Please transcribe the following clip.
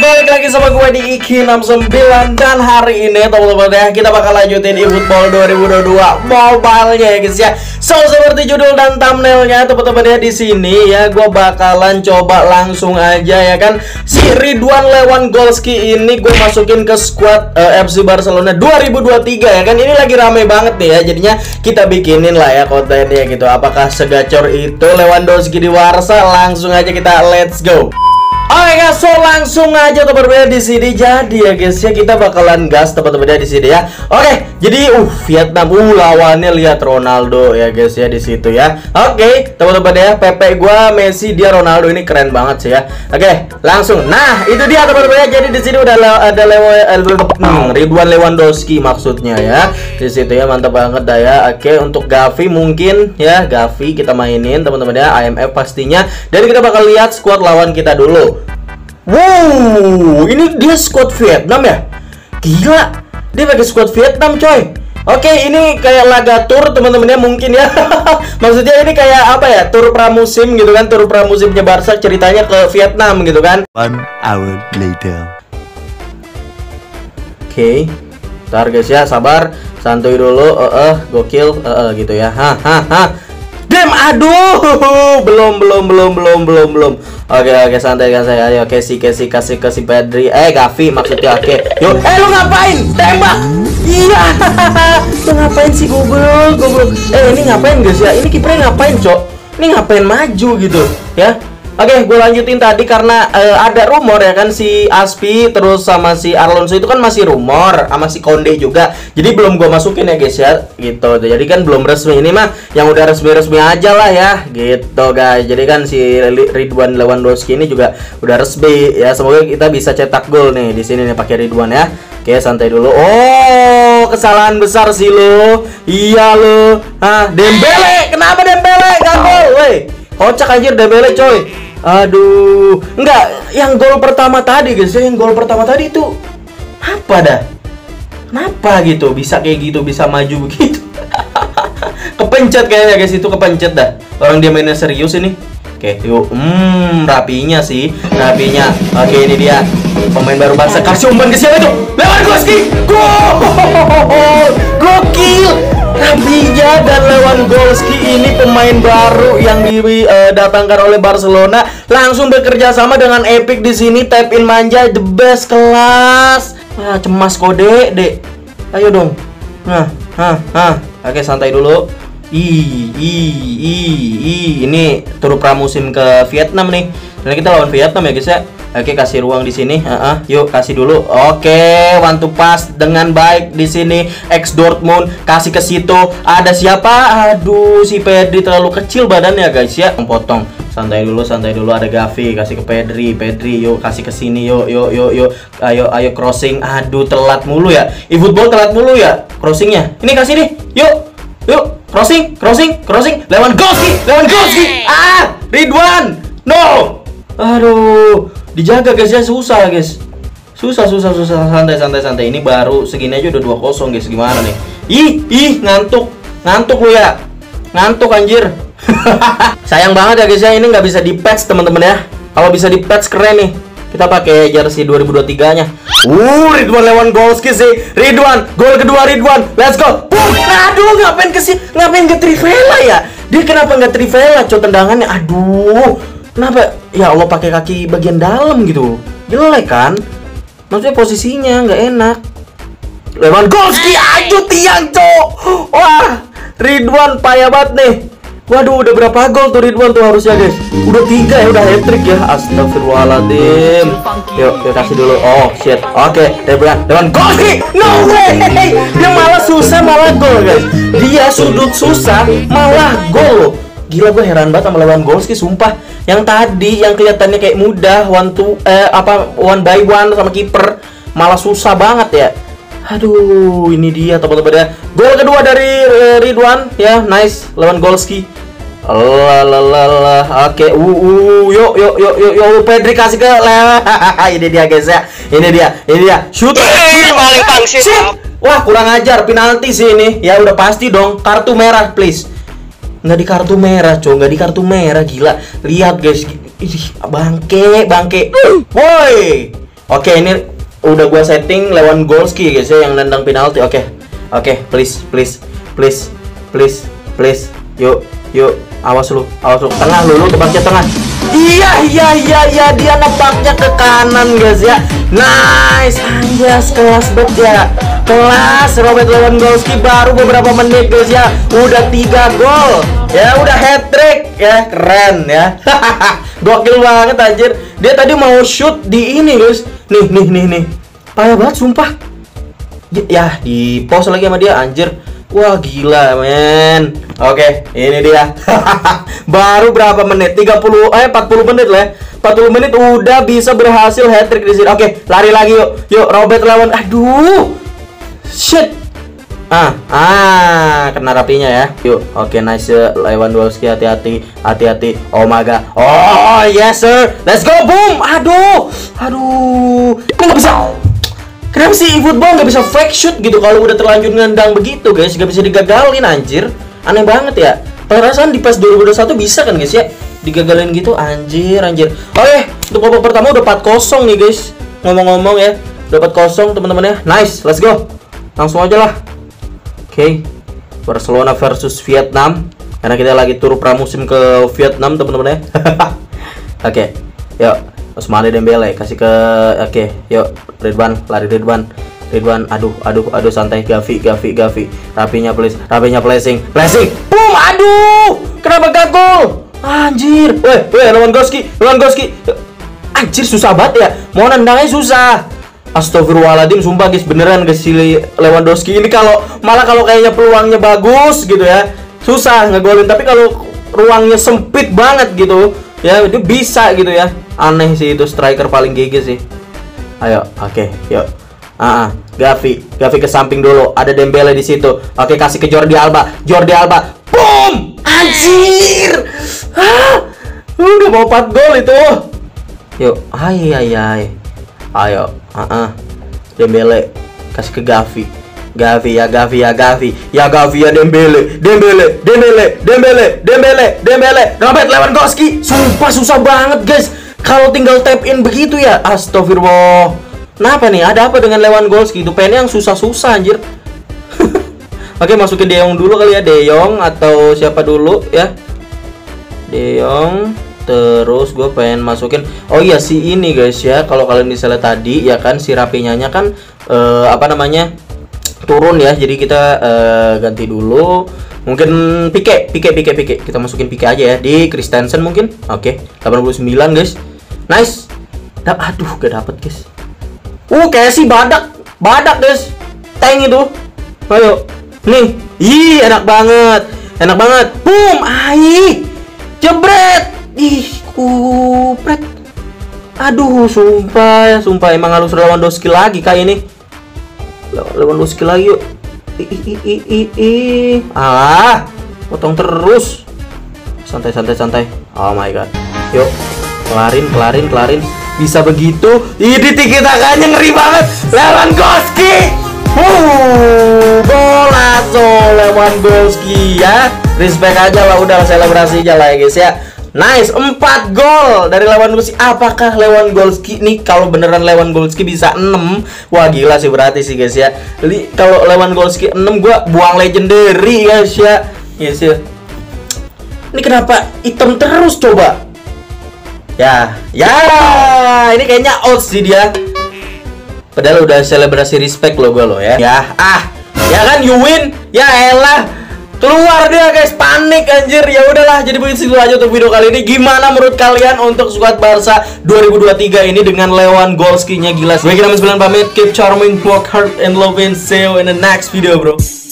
balik lagi sama gue di Iki69. Dan hari ini teman-teman ya, kita bakal lanjutin eFootball 2022 mobile-nya ya guys ya. So seperti judul dan thumbnailnya teman-teman ya, di sini ya gue bakalan coba langsung aja ya kan, si Ridwan Lewandowski ini gue masukin ke squad FC Barcelona 2023 ya kan. Ini lagi rame banget nih ya, jadinya kita bikinin lah ya kontennya gitu. Apakah segacor itu Lewandowski di Barca? Langsung aja kita let's go. Oke guys, so langsung aja teman-teman di sini. Jadi ya guys ya, kita bakalan gas teman-teman di sini ya. Oke, jadi Vietnam lawannya lihat Ronaldo ya guys ya di situ ya. Oke, teman-teman ya, PP gua Messi, dia Ronaldo, ini keren banget sih ya. Oke, langsung. Nah, itu dia teman-teman ya. Jadi di sini udah ada Ridwan Lewandowski maksudnya ya. Di situ ya, mantap banget dah ya. Oke, untuk Gavi mungkin ya, Gavi kita mainin teman-teman ya, IMF pastinya. Dan kita bakal lihat squad lawan kita dulu. Wow, ini dia squad Vietnam ya? Gila, dia pakai squad Vietnam coy. Oke, ini kayak laga tour teman-teman ya mungkin ya. Maksudnya ini kayak apa ya? Tur pramusim gitu kan, tur pramusimnya Barca, ceritanya ke Vietnam gitu kan. 1 hour later. Oke, ntar guys ya, sabar, santuy dulu, gokil, gitu ya. Dem, aduh, belum. Oke, santai. Ayo, kasih Pedri. Gavi maksudnya. Oke, yuk. Lu ngapain? Tembak. Iya. Lu ngapain sih, goblok? Ini ngapain guys ya? Ini kipernya ngapain, Cok? Ini ngapain maju gitu, ya? Oke, gue lanjutin tadi karena ada rumor ya kan, si Aspi terus sama si Alonso itu kan masih rumor, sama si Konde juga. Jadi belum gue masukin ya guys ya, gitu. Jadi kan belum resmi, ini mah yang udah resmi aja lah ya, gitu guys. Jadi kan si Ridwan Lewandowski ini juga udah resmi ya. Semoga kita bisa cetak gol nih di sini nih pakai Ridwan ya. Oke, santai dulu. Oh, kesalahan besar sih lo. Iya lo. Dembele, kenapa Dembele gak gol? Woi, kocak anjir Dembele coy. Aduh, enggak, yang gol pertama tadi guys, yang gol pertama tadi itu apa dah? Kenapa gitu bisa kayak gitu, bisa maju begitu? Kepencet kayaknya guys, itu kepencet dah. Orang dia mainnya serius ini. Oke, yuk, rapinya. Oke, ini dia pemain baru Barca. Kasih umpan ke siapa itu? Lewandowski, gol, gokil. Rapinya dan Lewandowski ini pemain baru yang didatangkan oleh Barcelona, langsung bekerja sama dengan Epic di sini. Tap in manja, the best kelas. Cemas kode, Dek. Ayo dong. Oke, santai dulu. Ini tur pramusim ke Vietnam nih. Dan kita lawan Vietnam ya guys ya. Oke, kasih ruang di sini. Yuk, kasih dulu. Oke, one to pass dengan baik di sini. Ex Dortmund kasih ke situ. Ada siapa? Aduh, si Pedri terlalu kecil badannya guys ya. Potong. Santai dulu. Ada Gavi, kasih ke Pedri. Yuk, kasih ke sini. Yuk. Ayo crossing. Aduh, telat mulu ya. eFootball telat mulu ya crossingnya. Ini kasih nih. Yuk. Crossing. Lewandowski. Ridwan. No. Aduh, dijaga guys ya, susah guys. Susah. Santai. Ini baru segini aja udah 2-0 guys. Gimana nih? Ih, ngantuk lu ya. Ngantuk anjir. Sayang banget ya guys ya, ini nggak bisa di patch teman-teman ya. Kalau bisa di patch keren nih. Kita pakai jersey 2023-nya. Ridwan Lewandowski sih. Ridwan, gol kedua Ridwan. Let's go. Aduh, ngapain ke Trivela ya? Dia kenapa nggak Trivela, tendangannya? Aduh. Kenapa? Ya Allah, pakai kaki bagian dalam gitu. Jelek kan? Maksudnya posisinya nggak enak. Lewandowski, aduh tiang, Cok. Wah, Ridwan payah banget nih. Waduh, udah berapa gol tuh Ridwan tuh harusnya guys? Udah 3 ya, udah hat-trick ya. Astagfirullahaladzim. Yuk kasih dulu. Oh shit. Oke, Lewandowski. No way. Dia malah susah malah gol guys. Dia sudut susah malah gol. Gila, gue heran banget sama Lewandowski sumpah. Yang tadi yang kelihatannya kayak mudah one by one sama kiper, malah susah banget ya. Aduh, ini dia teman-teman ya. Gol kedua dari Ridwan ya, nice Lewandowski. Oke, yuk Pedri kasih ke ini dia guys ya. Ini dia. Shoot. Wah, kurang ajar, penalti sih ini. Ya udah pasti dong, kartu merah please. Nggak di kartu merah, nggak di kartu merah, gila. Lihat guys, bangke. Woi, Oke, ini udah gua setting Lewandowski guys ya yang nendang penalti. Oke, please. Yuk, awas lu. Tengah lu tebaknya tengah. Iya, dia nembaknya ke kanan guys ya. Nice, anjas kelas bet ya. Kelas Robert Lewandowski baru beberapa menit guys ya. Udah 3 gol. Ya udah hat-trick ya, keren ya. Gokil banget anjir. Dia tadi mau shoot di ini guys. Nih. Parah banget sumpah. Ya, di post lagi sama dia anjir. Wah, gila men. Oke, ini dia. Baru berapa menit? 40 menit lah. 40 menit udah bisa berhasil hat-trick di sini. Oke, lari lagi yuk. Yuk, Robert Lewandowski. Aduh. Shit. Kena rapinya ya. Yuk, oke, nice Lewandowski, hati-hati. Oh my god. Oh, yes sir. Let's go, boom. Aduh. Ini nggak bisa. Kenapa sih eFootball nggak bisa fake shoot gitu kalau udah terlanjur ngendang begitu guys? Nggak bisa digagalin anjir. Aneh banget ya. Perasaan di PES 2021 bisa kan guys ya? Digagalin gitu anjir. Oke, untuk babak pertama udah 4-0 nih guys. Ngomong-ngomong ya, udah 4-0 teman-teman ya. Nice, let's go. Langsung aja lah. Oke, Barcelona versus Vietnam. Karena kita lagi tur pramusim ke Vietnam teman-teman ya. Oke, yuk. Ousmane Dembele kasih ke yuk Ridwan, lari Ridwan. Aduh, santai Gavi. Rapinya placing. Boom, aduh. Kenapa gak gol? Anjir. Weh, Lewandowski. Anjir, susah banget ya. Mau nendangnya susah. Astagfirullahaladzim, sumpah guys, beneran guys si Lewandowski ini kalau kayaknya peluangnya bagus gitu ya. Susah ngegolin, tapi kalau ruangnya sempit banget gitu. Ya, itu bisa gitu ya. Aneh sih itu striker paling GG sih. Ayo, oke, yuk. Gavi ke samping dulu. Ada Dembele di situ. Oke, kasih ke Jordi Alba. Boom! Anjir. Udah mau 4 gol itu. Yuk, ayo. Dembele kasih ke Gavi. Gavi ya Dembele. Robert Lewandowski. Sumpah susah banget guys. Kalau tinggal tap in begitu ya. Astagfirullah. Kenapa nih? Ada apa dengan Lewandowski? Itu pengen yang susah-susah anjir. Oke, masukin De Jong dulu kali ya. De Jong atau siapa dulu ya? De Jong. Terus gue pengen masukin. Oh iya, si ini guys ya. Kalau kalian misalnya tadi ya kan si Rapinya kan turun ya, jadi kita ganti dulu. Mungkin Pique. Kita masukin Pique aja ya di Christensen mungkin. Oke, 89 guys. Nice. Aduh, gak dapet guys. Kayak si badak guys. Tank itu. Ayo. Nih. Enak banget. Boom. Jebret. Kupret. Aduh, sumpah emang harus Lewandowski lagi kayak ini. Lewandowski lagi yuk. Potong terus. Santai. Oh my god. Yuk. Kelarin. Bisa begitu. Ini tiki-takanya ngeri banget. Lewandowski. Golazo Lewandowski ya. Respect aja lah, udah selebrasi aja lah ya guys ya. Nice, 4 gol dari Lewandowski. Apakah Lewandowski nih, kalau beneran Lewandowski bisa 6? Wah, gila sih berarti sih guys ya. Jadi kalau Lewandowski 6 gua buang legendary guys ya. Yes ya. Ini kenapa hitam terus coba? Ya, ini kayaknya out sih dia. Padahal udah selebrasi respect lo gua lo ya. Ya kan you win. Ya elah. Keluar dia guys, panik anjir. Ya udahlah, jadi begitu aja untuk video kali ini. Gimana menurut kalian untuk squad Barca 2023 ini dengan Lewandowski-nya gila. Gue Kira 9 pamit, keep charming, work hard and love and see you in the next video bro.